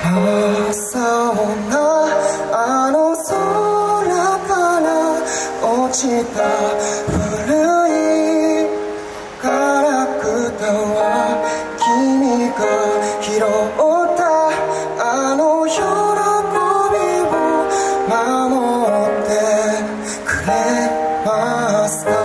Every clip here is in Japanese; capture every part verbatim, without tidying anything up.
青なあの空から落ちた古いガラクタは君が拾ったあの喜びを守ってくれますか。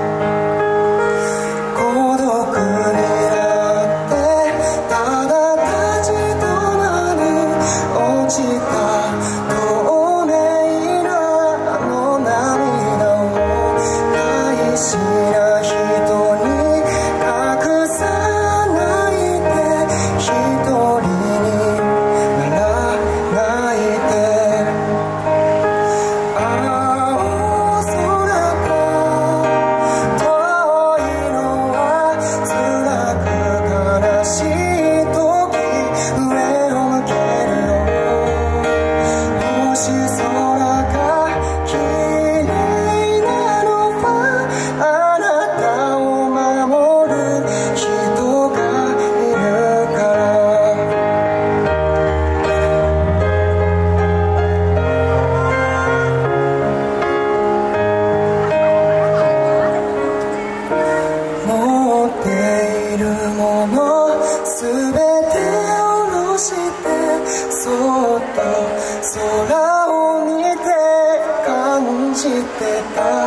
孤独になってただ立ち止まる落ちた透明なあの涙を大事な人に隠さないで一人にならないで。青空が遠いのは辛く悲しい時上を向けるよ。星空が綺麗なのはあなたを守る人がいるから。持っているものすべて下ろしてそっと空を見て感じてた。